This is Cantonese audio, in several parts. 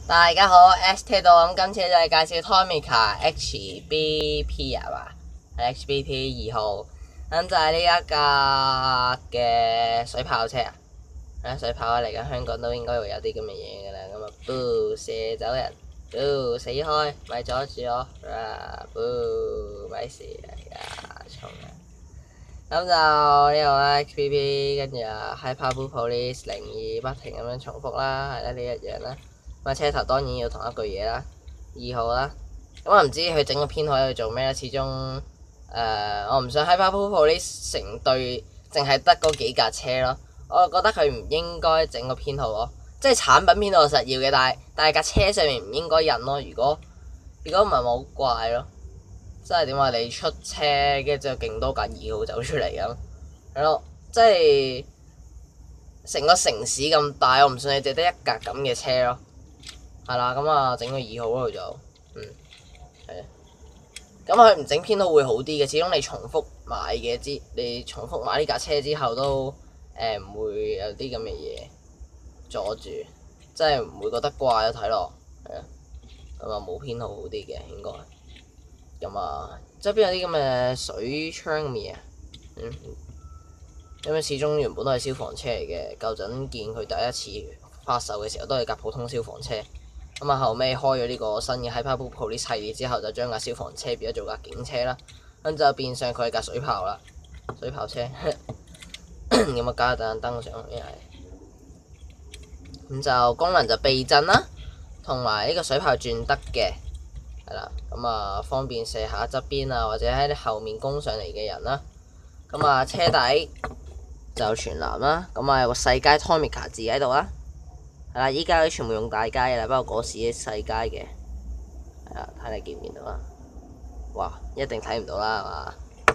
大家好，ST 到咁今次就係介紹 Tomica HBP 係嘛？係 HBP 2號，咁就係呢一架嘅水炮車啊！水炮嚟緊香港都應該會有啲咁嘅嘢㗎啦，咁啊，射走人，死開，咪阻住我，咪事衝啊！咁就呢個啦 HBP， 跟住啊 Hyperloop Police 02不停咁樣重複啦，係啦呢一樣啦。咁啊車頭當然要同一句嘢啦，2號啦。咁我唔知佢整個編號喺度做咩啦，始終我唔想 Hyperloop Police 成隊淨係得嗰幾架車咯。我覺得佢唔應該整個編號咯，即係產品編號實要嘅，但係架車上面唔應該印咯。如果唔係咪好怪咯？即係點話你出車，跟住之後勁多架2號走出嚟咁，係咯，即係成個城市咁大，我唔信你淨得一架咁嘅車咯，係啦，咁啊整個2號嗰度就，係啊，咁佢唔整編號會好啲嘅，始終你重複買嘅你重複買呢架車之後都唔會有啲咁嘅嘢阻住，即係唔會覺得怪咯睇落，係啊，咁啊冇編號好啲嘅應該。咁啊，側邊有啲咁嘅水槍咁嘅嘢，因為始終原本都係消防車嚟嘅，舊陣見佢第一次發售嘅時候都係架普通消防車，咁啊後尾開咗呢個新嘅 Hyperloop Police 系列之後，就將架消防車變咗做架警車啦，咁就變相佢係架水炮啦，水炮車，咁啊加盞燈上去係，咁就功能就避震啦，同埋呢個水炮轉得嘅。係啦，咁啊方便射下側邊啊，或者喺你後面攻上嚟嘅人啦。咁啊車底就全藍啦，咁啊有個細街 Tomica 字喺度啦。係啦，依家都全部用大街嘅啦，不過嗰時啲細街嘅。係啦，睇你見唔見到啦？哇，一定睇唔到啦，係嘛？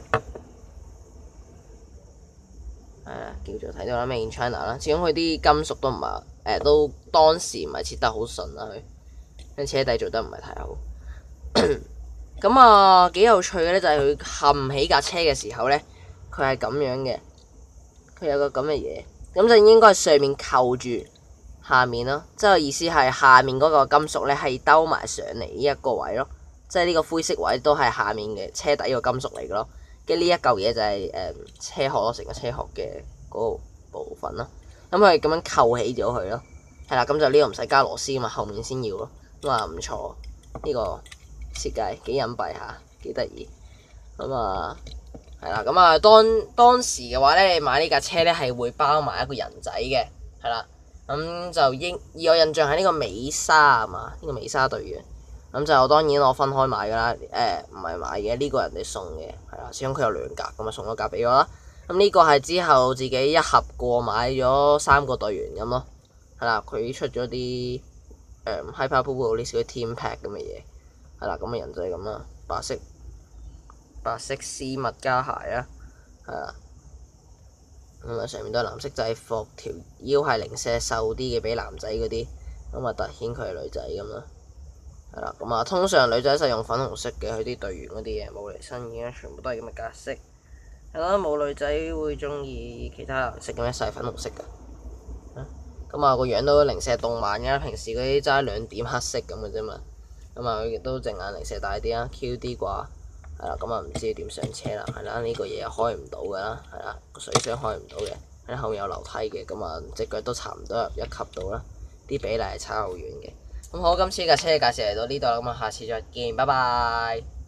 係啦，叫做睇到啦，Made in China 啦。始終佢啲金屬都唔係都當時唔係切得好順啦，佢車底做得唔係太好。咁啊，幾有趣嘅咧，就係佢冚起架車嘅時候咧，佢係咁樣嘅，佢有個咁嘅嘢，咁就應該係上面扣住下面咯，即係意思係下面嗰個金屬咧係兜埋上嚟呢一個位咯，即係呢個灰色位都係下面嘅車底個金屬嚟嘅咯，跟住呢一嚿嘢就係車殼咯，成個車殼嘅嗰個部分咯，咁佢係咁樣扣起咗佢咯，係啦，咁就呢個唔使加螺絲嘛，後面先要咯，咁啊唔錯呢個。設計幾隱蔽下，幾得意咁啊，係啦，咁啊當時嘅話咧，你買呢架車咧係會包埋一個人仔嘅，係啦，咁就以我印象係呢個美莎啊嘛，呢個美莎隊員，咁就當然我分開買噶啦，唔係買嘅，呢個人哋送嘅，係啦，始終佢有2格，咁啊送咗格俾我啦，咁呢個係之後自己一盒過買咗3個隊員咁咯，係啦，佢出咗啲Hyperloop Police啲 Team Pack 咁嘅嘢。係啦，咁嘅人就係咁啦，白色絲襪加鞋啦，係啦，咁啊上面都係藍色制服，條腰係零舍瘦啲嘅，比男仔嗰啲，咁啊突顯佢係女仔咁啦，係啦，咁啊通常女仔就用粉紅色嘅，佢啲隊員嗰啲嘢冇嚟新嘅，全部都係咁嘅格式，係啦，冇女仔會中意其他顏色嘅咩，細粉紅色㗎，咁啊個樣都零舍動漫嘅，平時嗰啲揸2點黑色咁嘅啫嘛。咁啊，佢亦都隻眼零舍大啲啦 ，Q 啲啩，係啦，咁啊唔知點上車啦，係啦，呢個嘢又開唔到噶啦，係啦，個水箱開唔到嘅，喺後面有樓梯嘅，咁啊隻腳都差唔多入1級到啦，啲比例係差好遠嘅。咁好，今次架車嘅介紹嚟到呢度啦，咁啊下次再見，拜拜。